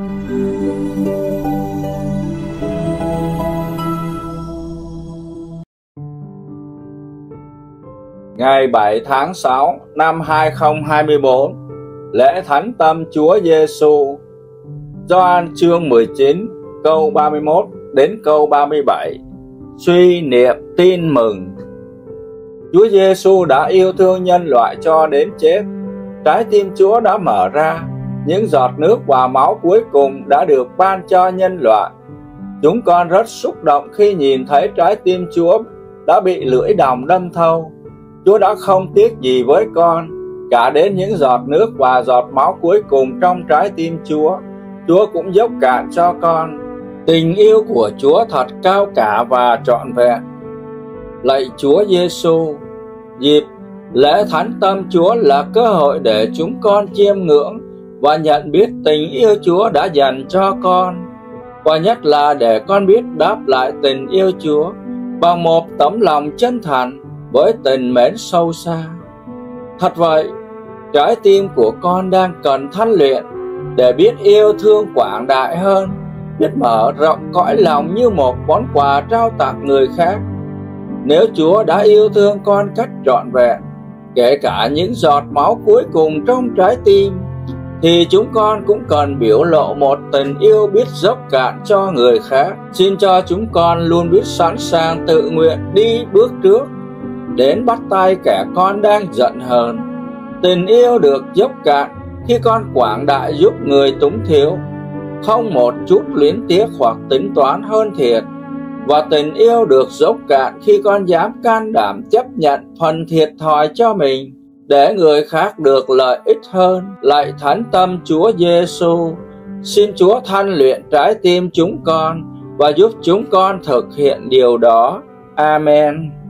Ngày 7 tháng 6 năm 2024, lễ Thánh Tâm Chúa Giêsu. Gioan chương 19 câu 31 đến câu 37. Suy niệm tin mừng. Chúa Giêsu đã yêu thương nhân loại cho đến chết. Trái tim Chúa đã mở ra, những giọt nước và máu cuối cùng đã được ban cho nhân loại. Chúng con rất xúc động khi nhìn thấy trái tim Chúa đã bị lưỡi đồng đâm thâu. Chúa đã không tiếc gì với con, cả đến những giọt nước và giọt máu cuối cùng trong trái tim Chúa. Chúa cũng dốc cạn cho con. Tình yêu của Chúa thật cao cả và trọn vẹn. Lạy Chúa Giêsu, dịp lễ Thánh Tâm Chúa là cơ hội để chúng con chiêm ngưỡng và nhận biết tình yêu Chúa đã dành cho con, và nhất là để con biết đáp lại tình yêu Chúa bằng một tấm lòng chân thành với tình mến sâu xa. Thật vậy, trái tim của con đang cần thanh luyện để biết yêu thương quảng đại hơn, biết mở rộng cõi lòng như một món quà trao tặng người khác. Nếu Chúa đã yêu thương con cách trọn vẹn, kể cả những giọt máu cuối cùng trong trái tim, thì chúng con cũng cần biểu lộ một tình yêu biết dốc cạn cho người khác. Xin cho chúng con luôn biết sẵn sàng tự nguyện đi bước trước, đến bắt tay kẻ con đang giận hờn. Tình yêu được dốc cạn khi con quảng đại giúp người túng thiếu, không một chút luyến tiếc hoặc tính toán hơn thiệt. Và tình yêu được dốc cạn khi con dám can đảm chấp nhận phần thiệt thòi cho mình, để người khác được lợi ích hơn. Lạy Thánh Tâm Chúa Giêsu, xin Chúa thanh luyện trái tim chúng con và giúp chúng con thực hiện điều đó. Amen.